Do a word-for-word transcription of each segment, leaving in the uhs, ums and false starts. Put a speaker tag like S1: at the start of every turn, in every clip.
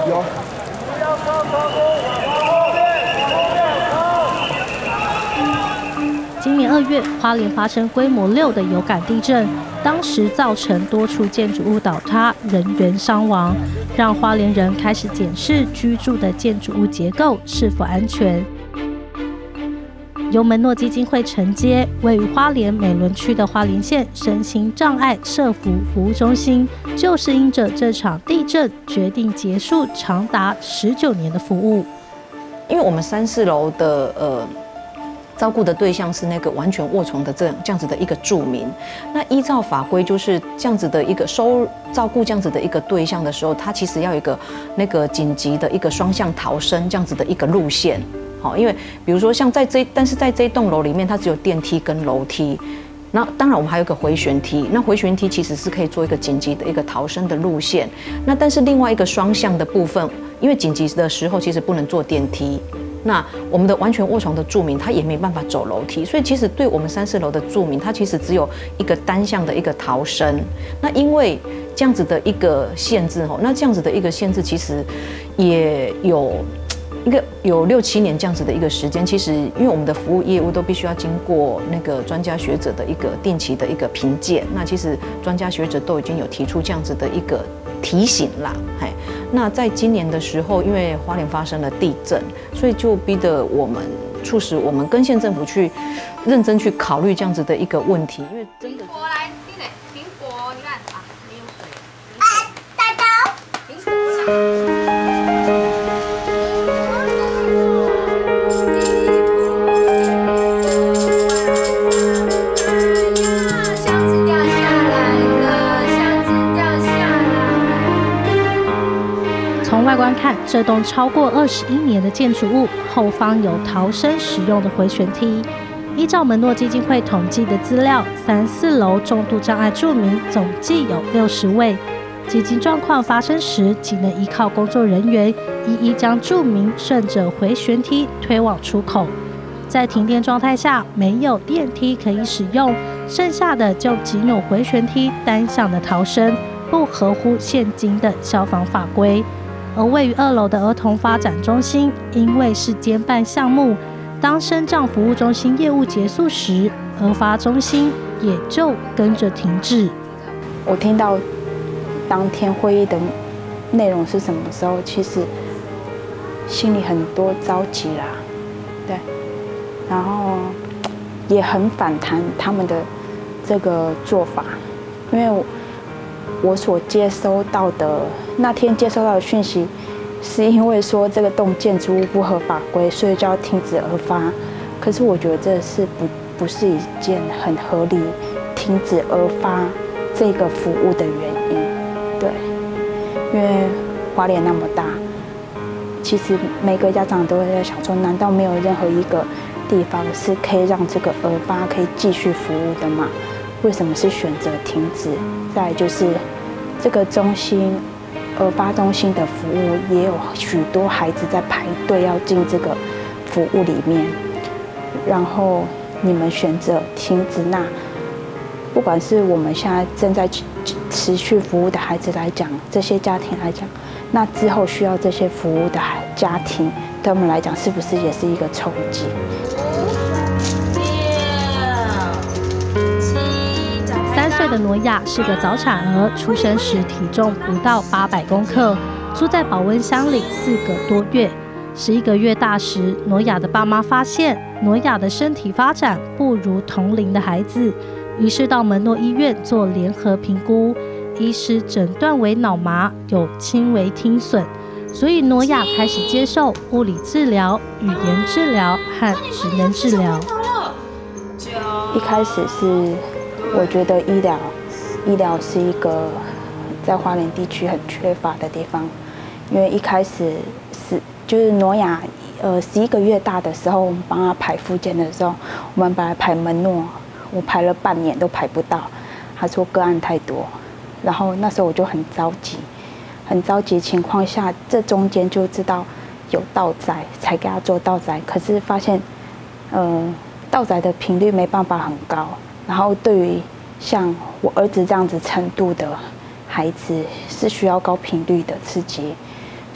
S1: 有。
S2: 今年二月，花莲发生规模六的有感地震，当时造成多处建筑物倒塌，人员伤亡，让花莲人开始检视居住的建筑物结构是否安全。由门诺基金会承接，位于花莲美仑区的花莲县身心障碍社福服务中心，就是因着这场地震，决定结束长达十九年的服务。
S3: 因为我们三四楼的呃。照顾的对象是那个完全卧床的这样这样子的一个住民，那依照法规就是这样子的一个收照顾这样子的一个对象的时候，他其实要有一个那个紧急的一个双向逃生这样子的一个路线，好，因为比如说像在这，但是在这一栋楼里面，它只有电梯跟楼梯。那当然，我们还有一个回旋梯。那回旋梯其实是可以做一个紧急的一个逃生的路线。那但是另外一个双向的部分，因为紧急的时候其实不能坐电梯。那我们的完全卧床的住民，他也没办法走楼梯，所以其实对我们三四楼的住民，他其实只有一个单向的一个逃生。那因为这样子的一个限制吼，那这样子的一个限制其实也有一个有六七年这样子的一个时间。其实因为我们的服务业务都必须要经过那个专家学者的一个定期的一个评鉴，那其实专家学者都已经有提出这样子的一个提醒啦，嘿，那在今年的时候，因为花莲发生了地震，所以就逼得我们促使我们跟县政府去认真去考虑这样子的一个问题，因为真的。苹果来，这个苹果，你看啊，没有水。哎，大刀。苹果。
S2: 从外观看，这栋超过二十一年的建筑物后方有逃生使用的回旋梯。依照门诺基金会统计的资料，三四楼重度障碍住民总计有六十位。紧急状况发生时，仅能依靠工作人员一一将住民顺着回旋梯推往出口。在停电状态下，没有电梯可以使用，剩下的就仅有回旋梯单向的逃生，不合乎现今的消防法规。而位于二楼的儿童发展中心，因为是监办项目，当身障服务中心业务结束时，儿发中心也就跟着停滞。
S4: 我听到当天会议的内容是什么时候，其实心里很多着急啦，对，然后也很反弹他们的这个做法，因为我。我所接收到的那天接收到的讯息，是因为说这个栋建筑物不合法规，所以就要停止而发。可是我觉得这是不不是一件很合理停止而发这个服务的原因。对，因为花莲那么大，其实每个家长都会在想说，难道没有任何一个地方是可以让这个儿发可以继续服务的吗？为什么是选择停止？再来就是这个中心，儿发中心的服务也有许多孩子在排队要进这个服务里面，然后你们选择停止，那不管是我们现在正在持续服务的孩子来讲，这些家庭来讲，那之后需要这些服务的家庭，对他们来讲是不是也是一个冲击？
S2: 三岁的挪亚是个早产儿，出生时体重不到八百公克，住在保温箱里四个多月。十一个月大时，挪亚的爸妈发现挪亚的身体发展不如同龄的孩子，于是到门诺医院做联合评估，医师诊断为脑麻，有轻微听损，所以挪亚开始接受物理治疗、语言治疗和职能治疗。
S4: 一开始是。我觉得医疗，医疗是一个在花莲地区很缺乏的地方，因为一开始是就是挪亚，呃，十一个月大的时候，我们帮他排复健的时候，我们本来排门诺，我排了半年都排不到，他说个案太多，然后那时候我就很着急，很着急的情况下，这中间就知道有倒载，才给他做倒载，可是发现，呃，倒载的频率没办法很高。然后对于像我儿子这样子程度的孩子，是需要高频率的刺激，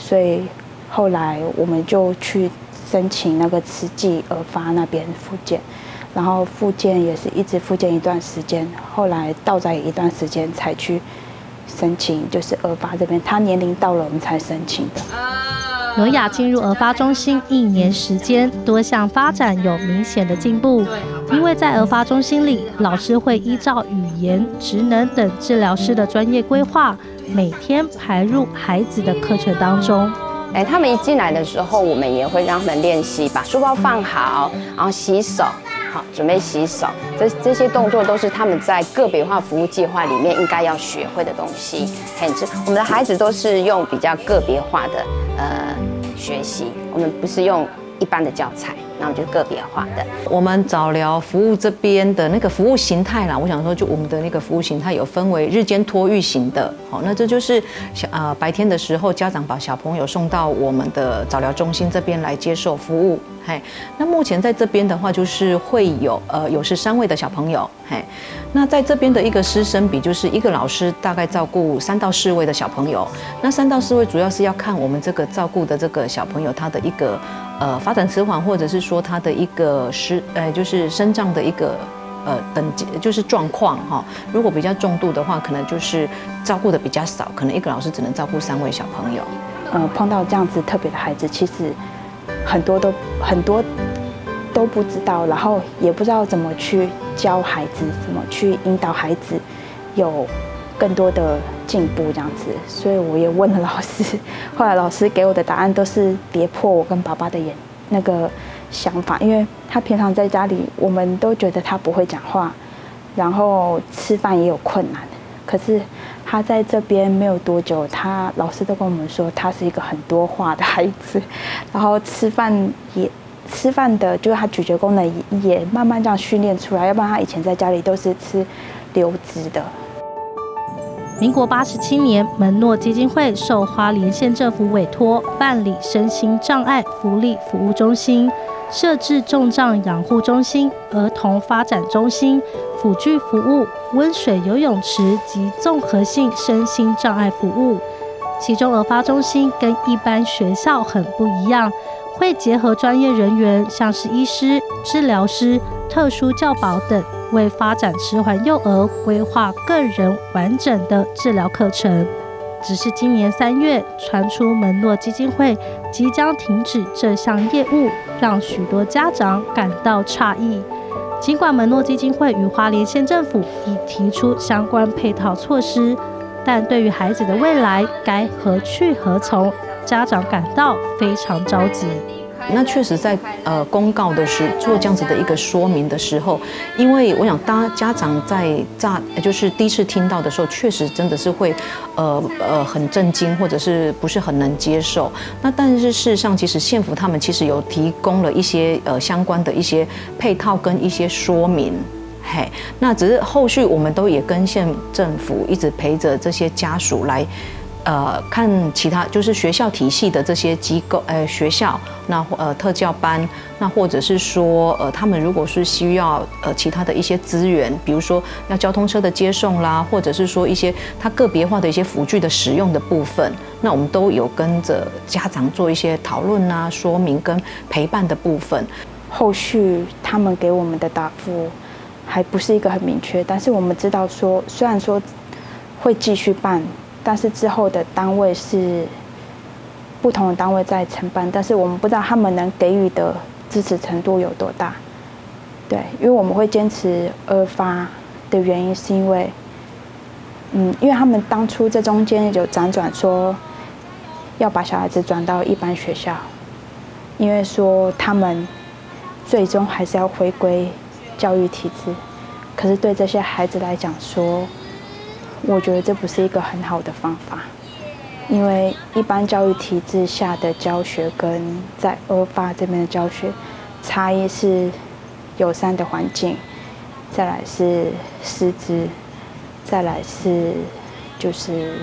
S4: 所以后来我们就去申请那个慈济儿发那边复健，然后复健也是一直复健一段时间，后来到在一段时间才去申请，就是儿发这边，他年龄到了我们才申请的。
S2: 挪亚进入儿发中心一年时间，多项发展有明显的进步。因为在儿发中心里，老师会依照语言、职能等治疗师的专业规划，每天排入孩子的课程当中。
S1: 哎，他们一进来的时候，我们也会让他们练习把书包放好，然后洗手。好，准备洗手，这这些动作都是他们在个别化服务计划里面应该要学会的东西。很，我们的孩子都是用比较个别化的呃学习，我们不是用一般的教材，那我们就是个别化的。
S3: 我们早疗服务这边的那个服务形态啦，我想说，就我们的那个服务形态有分为日间托育型的，好，那这就是小呃白天的时候，家长把小朋友送到我们的早疗中心这边来接受服务。嘿，那目前在这边的话，就是会有呃有十三位的小朋友，嘿，那在这边的一个师生比，就是一个老师大概照顾三到四位的小朋友。那三到四位主要是要看我们这个照顾的这个小朋友他的一个呃发展迟缓，或者是说他的一个失呃就是身障的一个呃等级就是状况哈。如果比较重度的话，可能就是照顾的比较少，可能一个老师只能照顾三位小朋友。
S4: 呃，碰到这样子特别的孩子，其实很多都很多都不知道，然后也不知道怎么去教孩子，怎么去引导孩子有更多的进步这样子。所以我也问了老师，后来老师给我的答案都是跌破我跟爸爸的眼那个想法，因为他平常在家里，我们都觉得他不会讲话，然后吃饭也有困难，可是他在这边没有多久，他老师都跟我们说，他是一个很多话的孩子，然后吃饭也吃饭的，就是他咀嚼功能也也慢慢这样训练出来，要不然他以前在家里都是吃流质的。
S2: 民国八十七年，门诺基金会受花莲县政府委托办理身心障碍福利服务中心，设置重障养护中心、儿童发展中心、辅具服务、温水游泳池及综合性身心障碍服务。其中儿发中心跟一般学校很不一样，会结合专业人员，像是医师、治疗师、特殊教保等，为发展迟缓幼儿规划个人完整的治疗课程。只是今年三月传出门诺基金会即将停止这项业务，让许多家长感到诧异。尽管门诺基金会与花莲县政府已提出相关配套措施，但对于孩子的未来该何去何从，家长感到非常着急。
S3: 那确实在呃公告的时做这样子的一个说明的时候，因为我想大家长在乍就是第一次听到的时候，确实真的是会呃呃很震惊，或者是不是很能接受。那但是事实上，其实县府他们其实有提供了一些呃相关的一些配套跟一些说明。嘿，那只是后续我们都也跟县政府一直陪着这些家属来。呃，看其他就是学校体系的这些机构，呃，学校那呃特教班，那或者是说呃，他们如果是需要呃其他的一些资源，比如说要交通车的接送啦，或者是说一些他个别化的一些辅具的使用的部分，那我们都有跟着家长做一些讨论啊、说明跟陪伴的部分。
S4: 后续他们给我们的答复还不是一个很明确，但是我们知道说，虽然说会继续办。但是之后的单位是不同的单位在承办，但是我们不知道他们能给予的支持程度有多大。对，因为我们会坚持儿发的原因是因为，嗯，因为他们当初这中间有辗转说要把小孩子转到一般学校，因为说他们最终还是要回归教育体制，可是对这些孩子来讲说。我觉得这不是一个很好的方法，因为一般教育体制下的教学跟在儿发这边的教学差异是友善的环境，再来是师资，再来是就是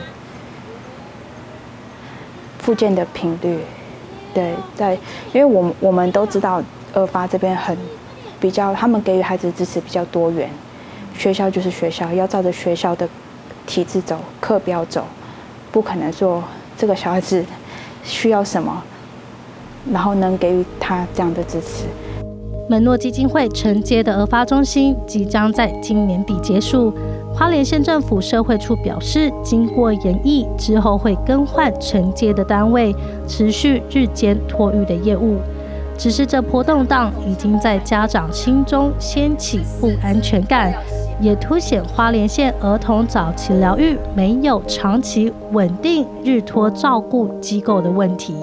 S4: 复健的频率。对，在因为我们我们都知道儿发这边很比较，他们给予孩子的支持比较多元，学校就是学校，要照着学校的体制走，课标走，不可能说这个小孩子需要什么，然后能给予他这样的支持。
S2: 门诺基金会承接的儿发中心即将在今年底结束。花莲县政府社会处表示，经过研议之后会更换承接的单位，持续日间托育的业务。只是这波动荡已经在家长心中掀起不安全感，也凸显花莲县儿童早期疗愈没有长期稳定日托照顾机构的问题。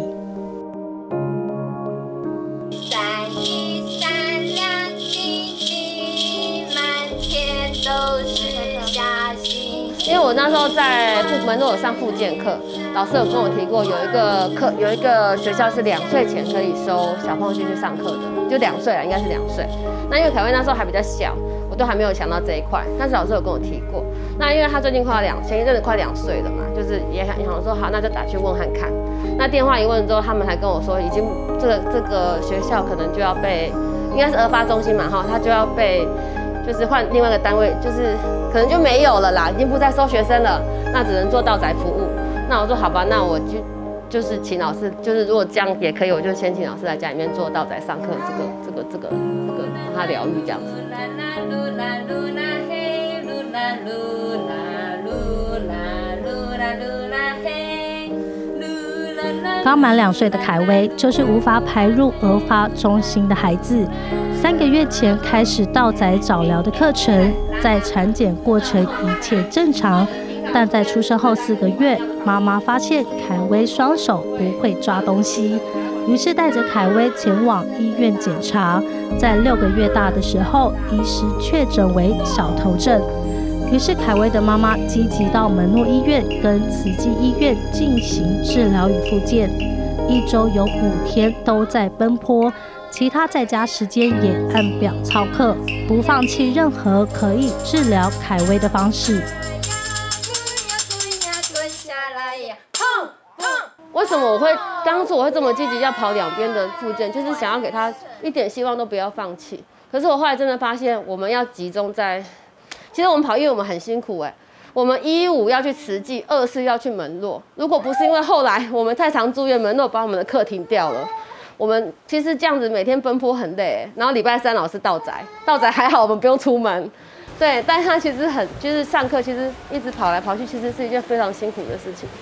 S5: 因为我那时候在门诺有上复健课，老师有跟我提过，有一个课有一个学校是两岁前可以收小朋友进去上课的，就两岁了，应该是两岁。那因为凯威那时候还比较小，我都还没有想到这一块，但是老师有跟我提过。那因为他最近快要两，前一阵子快两岁了嘛，就是也想想说好，那就打去问看看。那电话一问之后，他们还跟我说，已经这个这个学校可能就要被，应该是儿发中心嘛哈，他就要被。就是换另外一个单位，就是可能就没有了啦，已经不再收学生了，那只能做到宅服务。那我说好吧，那我就就是请老师，就是如果这样也可以，我就先请老师来家里面做到宅上课，这个这个这个这个帮他疗愈这样子。
S2: 刚满两岁的凯威就是无法排入儿发中心的孩子。三个月前开始到宅早疗的课程，在产检过程一切正常，但在出生后四个月，妈妈发现凯威双手不会抓东西，于是带着凯威前往医院检查。在六个月大的时候，医师确诊为小头症。于是凯威的妈妈积极到门诺医院跟慈济医院进行治疗与复健，一周有五天都在奔波，其他在家时间也按表操课，不放弃任何可以治疗凯威的方式。
S5: 为什么我会当初我会这么积极要跑两边的复健，就是想要给他一点希望都不要放弃。可是我后来真的发现，我们要集中在。其实我们跑医院我们很辛苦哎、欸，我们一五要去慈济，二四要去门诺。如果不是因为后来我们太常住院，门诺把我们的课停掉了，我们其实这样子每天奔波很累、欸。然后礼拜三老师到宅，到宅还好我们不用出门，对，但他其实很就是上课其实一直跑来跑去，其实是一件非常辛苦的事情。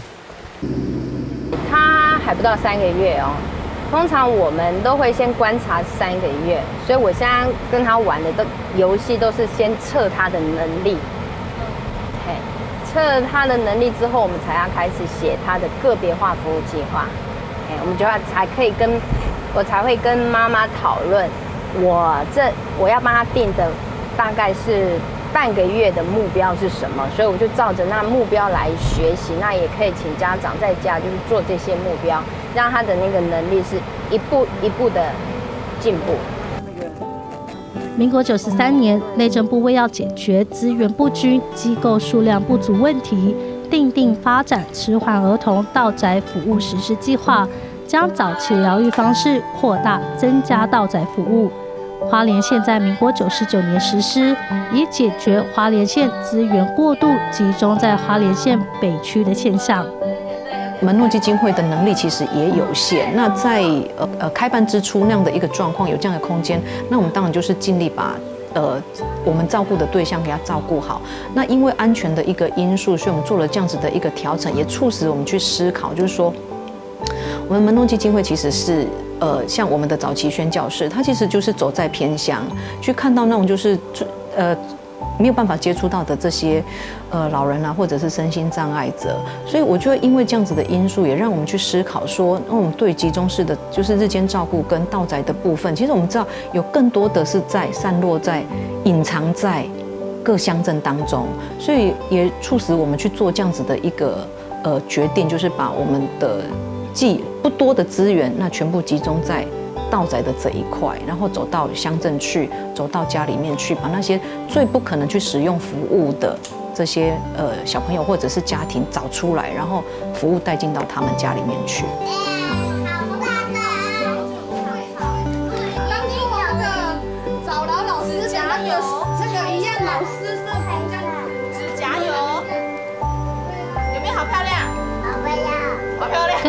S1: 他还不到三个月哦。通常我们都会先观察三个月，所以我现在跟他玩的都游戏都是先测他的能力，嘿，测他的能力之后，我们才要开始写他的个别化服务计划，哎，我们就要才可以跟我才会跟妈妈讨论，我这我要帮他定的大概是半个月的目标是什么，所以我就照着那目标来学习，那也可以请家长在家就是做这些目标。让他的那个能力是一步一步的进步。
S2: 民国九十三年，内政部为要解决资源不均、机构数量不足问题，订定发展迟缓儿童到宅服务实施计划，将早期疗愈方式扩大，增加到宅服务。花莲县在民国九十九年实施，以解决花莲县资源过度集中在花莲县北区的现象。
S3: 门诺基金会的能力其实也有限，那在呃呃开办之初那样的一个状况，有这样的空间，那我们当然就是尽力把呃我们照顾的对象给他照顾好。那因为安全的一个因素，所以我们做了这样子的一个调整，也促使我们去思考，就是说，我们门诺基金会其实是呃像我们的早期宣教士，他其实就是走在偏乡，去看到那种就是呃。没有办法接触到的这些，呃，老人啊，或者是身心障碍者，所以我觉得，因为这样子的因素，也让我们去思考说，那我们对集中式的就是日间照顾跟到宅的部分，其实我们知道有更多的是在散落在、隐藏在各乡镇当中，所以也促使我们去做这样子的一个呃决定，就是把我们的既不多的资源，那全部集中在到宅的这一块，然后走到乡镇去，走到家里面去，把那些最不可能去使用服务的这些呃小朋友或者是家庭找出来，然后服务带进到他们家里面去。
S6: 当初我的早疗老师讲那个这个一样老师是红酱指甲油，有没有好漂亮？好漂亮，好漂亮。
S2: 跟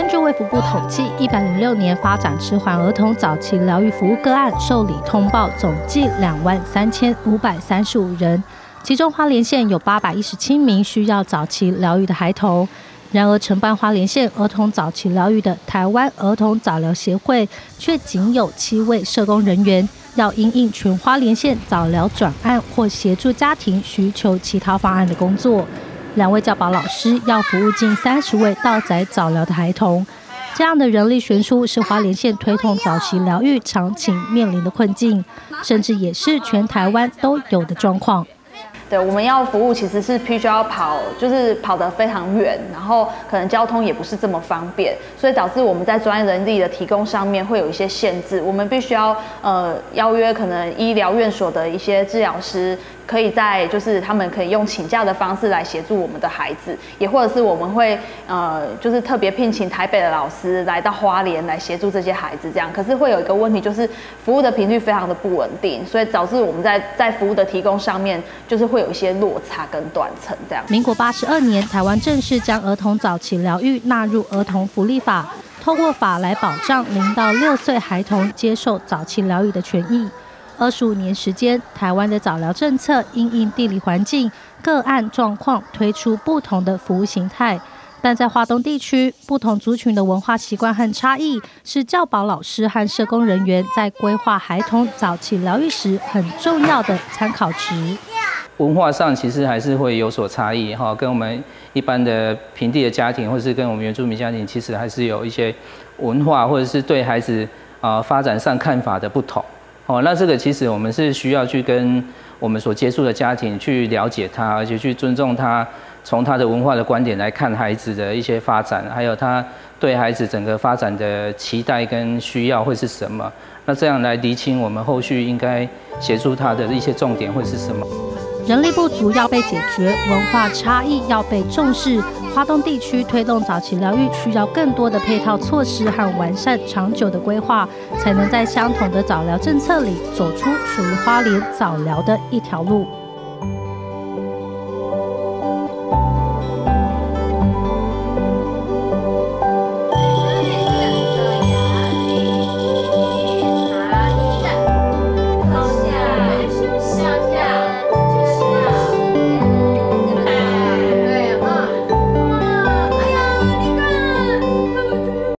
S2: 根据卫福部统计，一百零六年发展迟缓儿童早期疗愈服务个案受理通报总计两万三千五百三十五人，其中花莲县有八百一十七名需要早期疗愈的孩童。然而，承办花莲县儿童早期疗愈的台湾儿童早疗协会却仅有七位社工人员，要因应全花莲县早疗转案或协助家庭需求其他方案的工作。两位教保老师要服务近三十位到宅早疗的孩童，这样的人力悬殊是花莲县推动早期疗愈常情面临的困境，甚至也是全台湾都有的状况。
S7: 对，我们要服务其实是必须要跑，就是跑得非常远，然后可能交通也不是这么方便，所以导致我们在专业人力的提供上面会有一些限制。我们必须要呃邀约可能医疗院所的一些治疗师，可以在就是他们可以用请假的方式来协助我们的孩子，也或者是我们会呃就是特别聘请台北的老师来到花莲来协助这些孩子这样。可是会有一个问题，就是服务的频率非常的不稳定，所以导致我们在在服务的提供上面就是会有一些落差跟断层这样。
S2: 民国八十二年，台湾正式将儿童早期疗愈纳入儿童福利法，透过法来保障零到六岁孩童接受早期疗愈的权益。二十五年时间，台湾的早疗政策因应地理环境、个案状况，推出不同的服务形态。但在花东地区，不同族群的文化习惯和差异，是教保老师和社工人员在规划孩童早期疗愈时很重要的参考值。
S8: 文化上其实还是会有所差异哈，跟我们一般的平地的家庭，或者是跟我们原住民家庭，其实还是有一些文化或者是对孩子啊发展上看法的不同。哦，那这个其实我们是需要去跟我们所接触的家庭去了解他，而且去尊重他，从他的文化的观点来看孩子的一些发展，还有他对孩子整个发展的期待跟需要会是什么。那这样来厘清我们后续应该协助他的一些重点会是什么。
S2: 人力不足要被解决，文化差异要被重视。花东地区推动早期疗愈，需要更多的配套措施和完善长久的规划，才能在相同的早疗政策里走出属于花莲早疗的一条路。